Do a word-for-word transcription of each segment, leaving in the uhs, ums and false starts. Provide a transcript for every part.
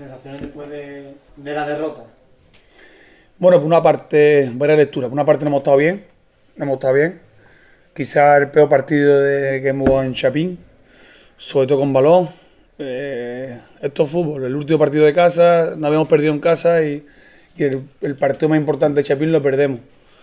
sensaciones después de, de la derrota. Bueno, por una parte, buena lectura. Por una parte no hemos estado bien, no hemos estado bien. Quizás el peor partido de que hemos jugado en Chapín, sobre todo con balón. Eh, esto es fútbol, el último partido de casa, nos habíamos perdido en casa y, y el, el partido más importante de Chapín lo perdemos.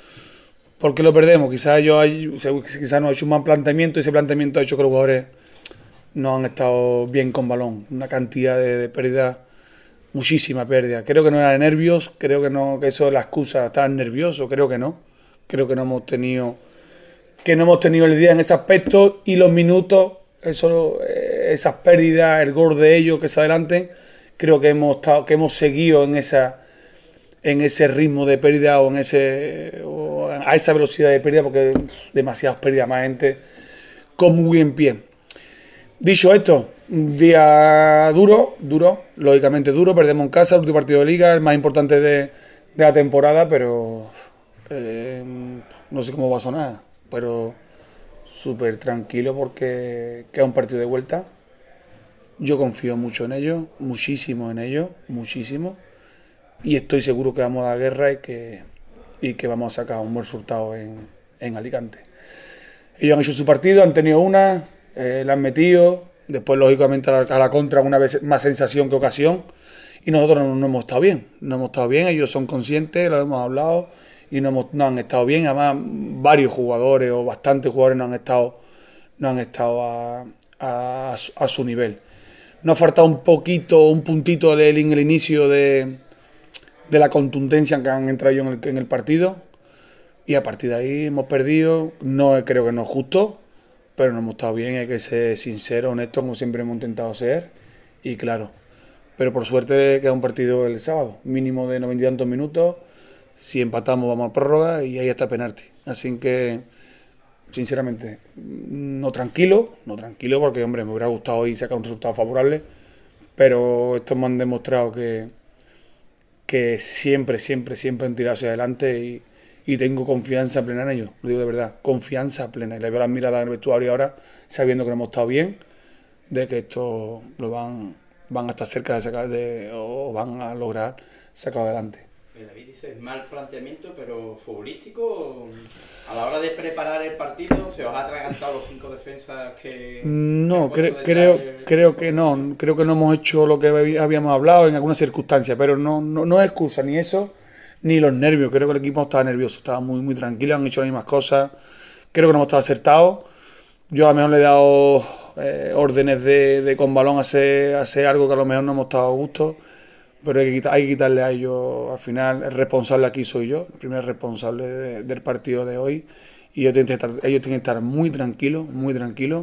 ¿Por qué lo perdemos? Quizás yo hay, quizás no ha hecho un mal planteamiento y ese planteamiento ha hecho que los jugadores no han estado bien con balón. Una cantidad de, de pérdidas, muchísima pérdida. Creo que no era de nervios, creo que no, que eso es la excusa, estaban nerviosos, creo que no. Creo que no hemos tenido que no hemos tenido el día en ese aspecto y los minutos, eso, esas pérdidas, el gol de ellos que se adelanten, creo que hemos estado, que hemos seguido en esa en ese ritmo de pérdida o en ese o a esa velocidad de pérdida porque demasiadas pérdidas, más gente con muy buen pie. Dicho esto, un día duro, duro, lógicamente duro, perdemos en casa, el último partido de liga, el más importante de, de la temporada, pero eh, no sé cómo va a sonar, pero súper tranquilo porque queda un partido de vuelta. Yo confío mucho en ellos, muchísimo en ellos, muchísimo, y estoy seguro que vamos a dar guerra y que, y que vamos a sacar un buen resultado en, en Alicante. Ellos han hecho su partido, han tenido una, eh, la han metido, después lógicamente a la, a la contra una vez más sensación que ocasión, y nosotros no, no hemos estado bien, no hemos estado bien, ellos son conscientes, lo hemos hablado, y no, hemos, no han estado bien, además varios jugadores o bastantes jugadores no han estado, no han estado a, a, a su nivel. Nos ha faltado un poquito, un puntito en el, en el inicio de, de la contundencia que han entrado en el, en el partido, y a partir de ahí hemos perdido. No creo que no es justo, pero no hemos estado bien, hay que ser sincero, honesto, como siempre hemos intentado ser, y claro, pero por suerte queda un partido el sábado, mínimo de noventa y tantos minutos. Si empatamos vamos a prórroga y ahí está penalti. Así que, sinceramente, no tranquilo, no tranquilo porque, hombre, me hubiera gustado hoy sacar un resultado favorable, pero estos me han demostrado que, que siempre, siempre, siempre han tirado hacia adelante y, y tengo confianza plena en ellos, lo digo de verdad, confianza plena. Y le veo las miradas en el vestuario ahora, sabiendo que no hemos estado bien, de que esto lo van, van a estar cerca de sacar de, o van a lograr sacar adelante. David dice, mal planteamiento, pero futbolístico, a la hora de preparar el partido, ¿se os ha atragantado los cinco defensas que...? No, que cre creo, el... creo que no, creo que no hemos hecho lo que habíamos hablado en algunas circunstancias, pero no, no, no es excusa ni eso, ni los nervios. Creo que el equipo estaba nervioso, estaba muy, muy tranquilo, han hecho las mismas cosas, creo que no hemos estado acertados. Yo a lo mejor le he dado eh, órdenes de, de con balón hacer, hacer algo que a lo mejor no hemos estado a gusto. Pero hay que, quitar, hay que quitarle a ellos, al final el responsable aquí soy yo, el primer responsable de, del partido de hoy, y ellos tienen, que estar, ellos tienen que estar muy tranquilos, muy tranquilos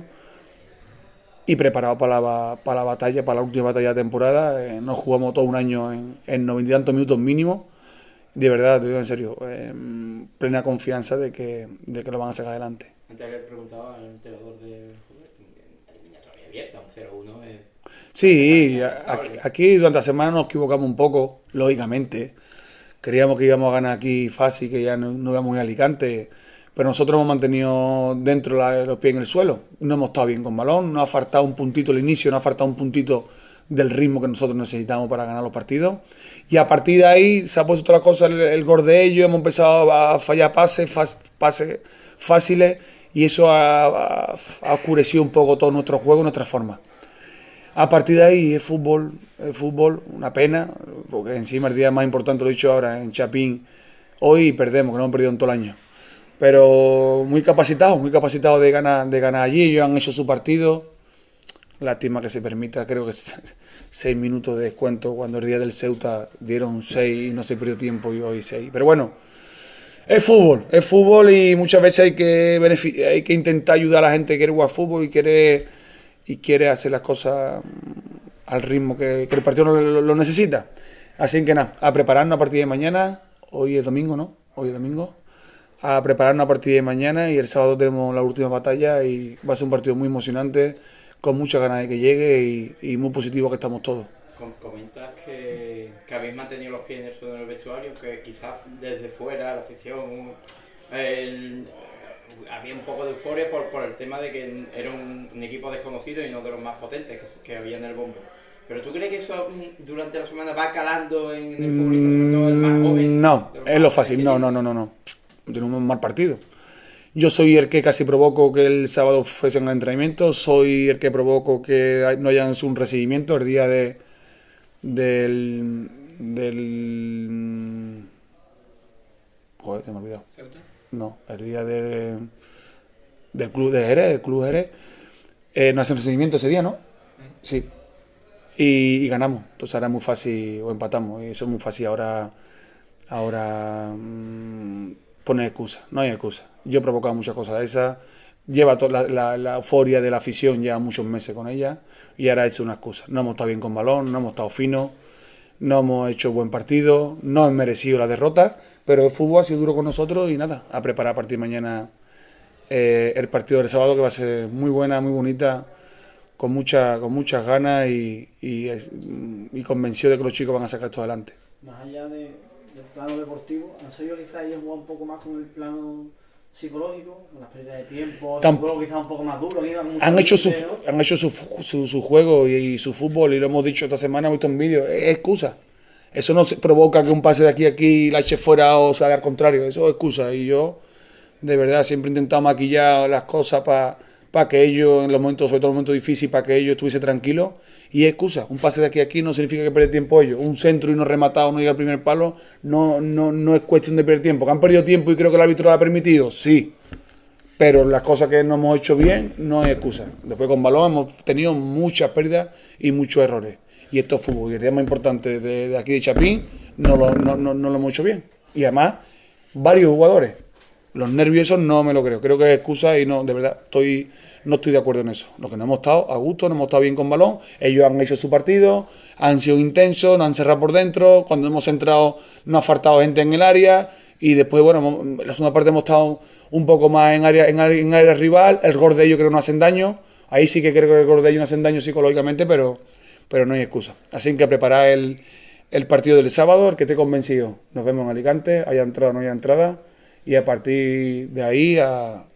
y preparados para la, para la batalla, para la última batalla de temporada. Eh, nos jugamos todo un año en, en noventa y tantos minutos mínimo, de verdad, te digo en serio, eh, plena confianza de que, de que lo van a sacar adelante. Antes le preguntaba al entrenador de eliminatoria abierta, un cero uno es... Sí, aquí, aquí durante la semana nos equivocamos un poco, lógicamente. Creíamos que íbamos a ganar aquí fácil, que ya no, no íbamos a ir a Alicante, pero nosotros hemos mantenido dentro la, los pies en el suelo. No hemos estado bien con balón, nos ha faltado un puntito al inicio, nos ha faltado un puntito del ritmo que nosotros necesitamos para ganar los partidos. Y a partir de ahí se ha puesto toda la cosa, el, el gol de ellos, hemos empezado a fallar pases, fas, pases fáciles, y eso ha, ha, ha oscurecido un poco todo nuestro juego, nuestra forma. A partir de ahí es fútbol, es fútbol, una pena, porque encima el día más importante, lo he dicho ahora, en Chapín, hoy perdemos, que no hemos perdido en todo el año. Pero muy capacitados, muy capacitados de ganar, de ganar allí, ellos han hecho su partido. Lástima que se permita, creo que seis minutos de descuento, cuando el día del Ceuta dieron seis y no se perdió tiempo y hoy seis. Pero bueno, es fútbol, es fútbol y muchas veces hay que, hay que intentar ayudar a la gente que quiere jugar fútbol y quiere... y quiere hacer las cosas al ritmo que, que el partido lo, lo necesita. Así que nada, a prepararnos a partir de mañana. Hoy es domingo, ¿no? Hoy es domingo. A prepararnos a partir de mañana y el sábado tenemos la última batalla y va a ser un partido muy emocionante, con muchas ganas de que llegue y, y muy positivo que estamos todos. Comentas que, que habéis mantenido los pies en el suelo del vestuario, que quizás desde fuera, la afición, el... había un poco de euforia por, por el tema de que era un, un equipo desconocido y no de los más potentes que, que había en el bombo. ¿Pero tú crees que eso mm, durante la semana va calando en el futbolista, sobre todo el más joven? No, es lo fácil, no, no, no, no, no. Tenemos un mal partido. Yo soy el que casi provoco que el sábado fuese un entrenamiento, soy el que provoco que no haya un recibimiento el día de del del joder, se me ha olvidado. No, el día de, del club de Jerez, el club Jerez, eh, no hacen recibimiento ese día, ¿no? Sí. Y, y ganamos. Entonces ahora es muy fácil, o empatamos, y eso es muy fácil ahora, ahora mmm, poner excusas. No hay excusa. Yo he provocado muchas cosas de esas, lleva toda la, la, la euforia de la afición ya muchos meses con ella, y ahora es una excusa. No hemos estado bien con balón, no hemos estado finos, no hemos hecho buen partido, no hemos merecido la derrota, pero el fútbol ha sido duro con nosotros y nada, a preparar a partir de mañana eh, el partido del sábado, que va a ser muy buena, muy bonita, con, mucha, con muchas ganas y, y, y convencido de que los chicos van a sacar esto adelante. Más allá de, del plano deportivo, ¿han sabido quizás ellos jugar un poco más con el plano psicológico, con las pérdidas de tiempo, Tamp juego quizás un poco más duro? Han hecho, su, ¿no? han hecho su, su, su juego y, y su fútbol, y lo hemos dicho esta semana, hemos visto en vídeo, es excusa. Eso no se provoca que un pase de aquí a aquí la eche fuera o salga al contrario, eso es excusa. Y yo, de verdad, siempre he intentado maquillar las cosas para pa que ellos, en los momentos, sobre todo en los momentos difíciles, para que ellos estuviesen tranquilos. Y es excusa, un pase de aquí a aquí no significa que pierda tiempo ellos. Un centro y no rematado, no llega al primer palo, no, no, no es cuestión de perder tiempo. ¿Que han perdido tiempo y creo que el árbitro lo ha permitido? Sí. Pero las cosas que no hemos hecho bien no es excusa. Después con balón hemos tenido muchas pérdidas y muchos errores. Y esto es fútbol. Y el día más importante de, de aquí de Chapín no lo, no, no, no lo hemos hecho bien. Y además, varios jugadores. Los nervios esos no me lo creo. Creo que es excusa y no, de verdad, estoy, no estoy de acuerdo en eso. Lo que no hemos estado a gusto, no hemos estado bien con balón. Ellos han hecho su partido, han sido intensos, nos han cerrado por dentro. Cuando hemos entrado, nos ha faltado gente en el área. Y después, bueno, en la segunda parte hemos estado un poco más en área, en área, en área rival. El gol de ellos creo que no hacen daño. Ahí sí que creo que el gol de ellos no hacen daño psicológicamente, pero, pero no hay excusa. Así que preparar el, el partido del sábado, el que esté convencido. Nos vemos en Alicante, haya entrada o no haya entrada. Y a partir de ahí a,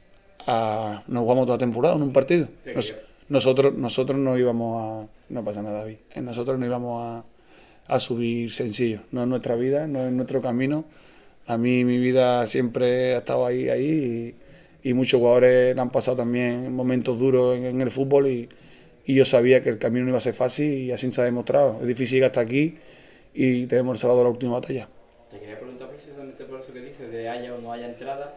a, nos vamos toda la temporada en un partido. Nos, nosotros, nosotros no íbamos a... No pasa nada, David. Nosotros no íbamos a, a subir sencillo. No es nuestra vida, no es nuestro camino. A mí mi vida siempre ha estado ahí, ahí y, y muchos jugadores han pasado también momentos duros en, en el fútbol y, y yo sabía que el camino no iba a ser fácil y así se ha demostrado. Es difícil llegar hasta aquí y tenemos el sábado la última batalla. Te quería preguntar precisamente por eso que dices, de haya o no haya entrada.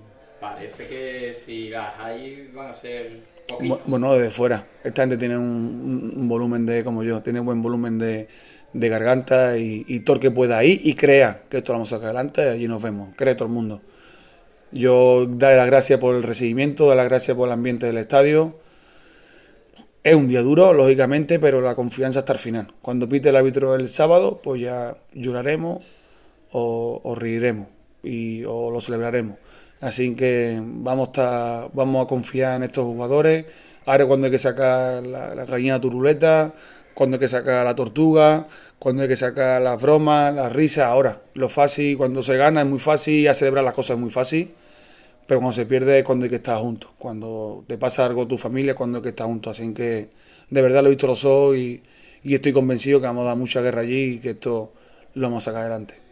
Parece que si las hay van a ser poquitas. Bueno, desde fuera. Esta gente tiene un, un volumen de, como yo, tiene buen volumen de, de garganta y, y todo el que pueda ir y crea que esto lo vamos a sacar adelante, allí nos vemos. Cree todo el mundo. Yo daré las gracias por el recibimiento, daré las gracias por el ambiente del estadio. Es un día duro, lógicamente, pero la confianza está al final. Cuando pite el árbitro el sábado, pues ya lloraremos o, o reiremos y, o lo celebraremos. Así que vamos a, estar, vamos a confiar en estos jugadores. Ahora cuando hay que sacar la, la gallina turuleta, cuando hay que sacar la tortuga, cuando hay que sacar las bromas, las risas. Ahora, lo fácil, cuando se gana es muy fácil y a celebrar las cosas es muy fácil. Pero cuando se pierde es cuando hay que estar juntos. Cuando te pasa algo a tu familia es cuando hay que estar juntos. Así que de verdad lo he visto los ojos y, y estoy convencido que vamos a dar mucha guerra allí y que esto lo vamos a sacar adelante.